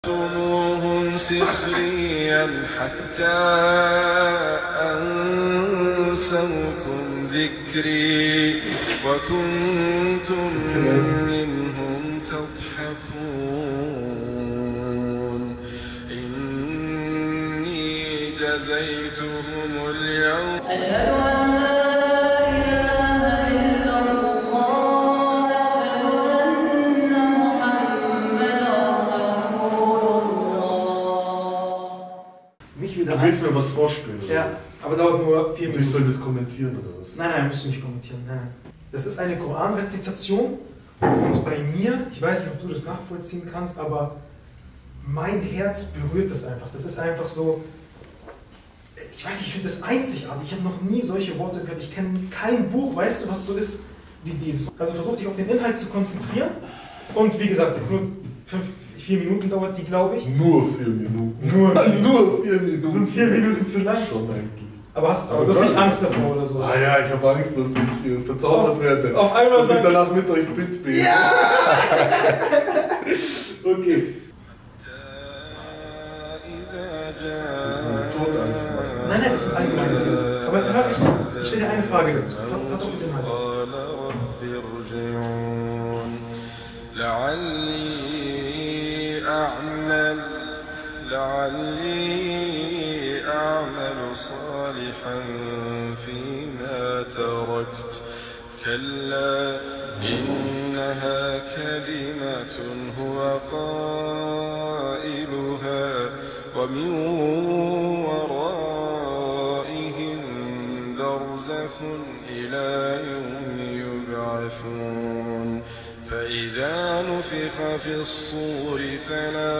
تموهم سخريا حتى أنسوكم ذكري وكنتم منهم تضحكون إني جزيتهم اليوم أشهد أن لا إله إلا الله أشهد أن محمدا رسول الله. Du willst mir was vorspielen? Oder? Ja, aber dauert nur 4 Und Minuten. ich soll das kommentieren oder was? Nein, musst du nicht kommentieren. Nein. Das ist eine Koranrezitation und bei mir, ich weiß nicht, ob du das nachvollziehen kannst, aber mein Herz berührt das einfach. Das ist einfach so, ich weiß nicht, ich finde das einzigartig. Ich habe noch nie solche Worte gehört. Ich kenne kein Buch, weißt du, was so ist wie dieses. Also versuch dich auf den Inhalt zu konzentrieren und wie gesagt, jetzt nur 4 Minuten dauert die, glaube ich. Nur 4 Minuten. Nur 4 Nur 4 Minuten. Sind 4 Minuten zu lang? Schon eigentlich. Aber du hast nicht Angst davor oder so? Ah ja, ich habe Angst, dass ich verzaubert werde. Auf einmal dass ich danach mit euch bete. Ja! Okay. Das ist meine Todangst machen. Nein, das sind allgemeine Verse. Aber hör ich noch. Ich stelle dir eine Frage dazu. Pass auf den Inhalt. لعلي أعمل صالحا فيما تركت كلا إنها كلمة هو قائلها ومن ورائهم برزخ إلى يوم يبعثون فإذا نفخ في الصور فلا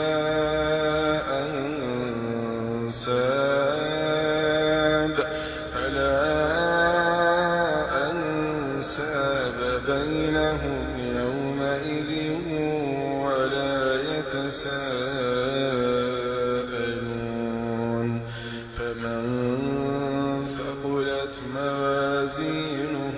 أنساب بينهم يومئذ ولا يتساءلون فمن ثقلت موازينه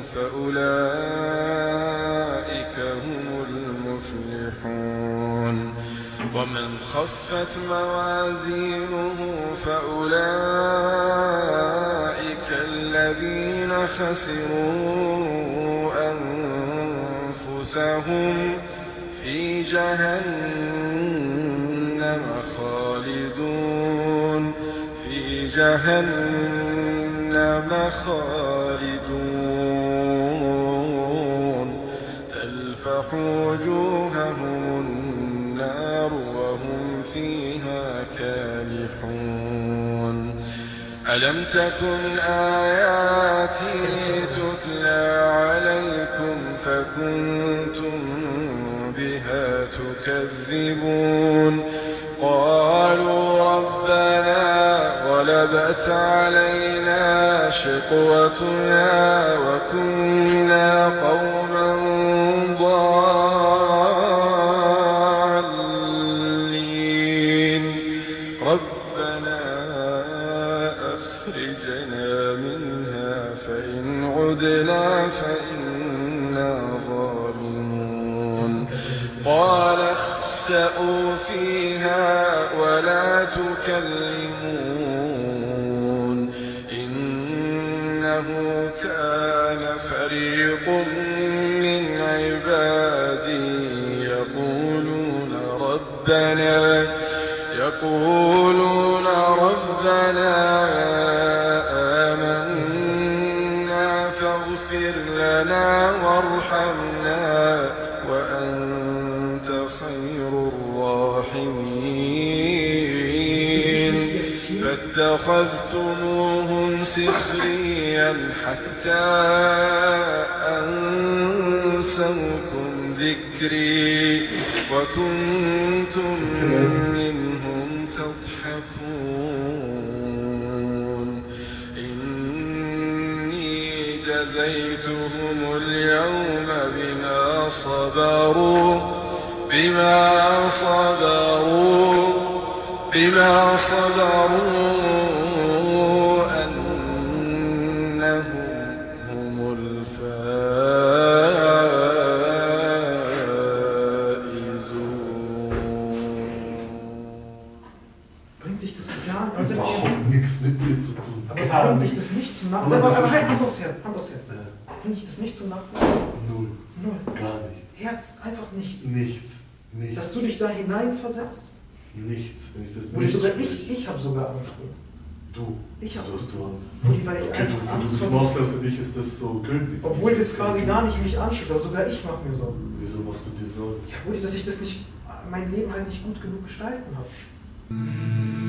فأولئك هم المفلحون ومن خفت موازينه فأولئك الذين خسروا أنفسهم في جهنم خالدون تلفح وجوههم النار وهم فيها كالحون ألم تكن آياتي تتلى عليكم فكنتم بها تكذبون قالوا ربنا غلبت علينا شقوتنا وكنا قوما ضالين ربنا أخرجنا منها فإن عدنا فإنا ظالمون قال اخسئوا فيها ولا تكلمون إنه كان فريق من عبادي يقولون ربنا آمنا فاغفر لنا وارحمنا وأنت خير الراحمين فاتخذتموهم سخريا حتى أنسوكم ذكري وكنتم منهم تضحكون إني جزيتهم اليوم بما صبروا أنهم هم الفائزون. Ja, aber sind wir überhaupt nichts mit mir zu tun. Aber Gar bringt dich nichts. das nicht zum Aber Nachdenken? das Aber ist- halt, Hand aufs Herz, Hand aufs Herz. Bringt dich das nicht zum Nachdenken? Null. Null. Gar nicht. Herz, einfach nichts. Nichts. Nichts. Dass du dich da hineinversetzt? Nichts. Wenn ich das Oder nicht sogar spreche. ich habe sogar Angst. Bruder. Du. Ich habe So hast Angst. du Angst. Mutti, weil ich Okay, einfach du Angst bist vor Moslem, für dich ist das so gültig. Obwohl das quasi gar nicht mich anspricht, aber sogar ich mache mir Sorgen. Wieso machst du dir Sorgen? Ja, Mutti, dass ich das nicht, mein Leben halt nicht gut genug gestalten habe.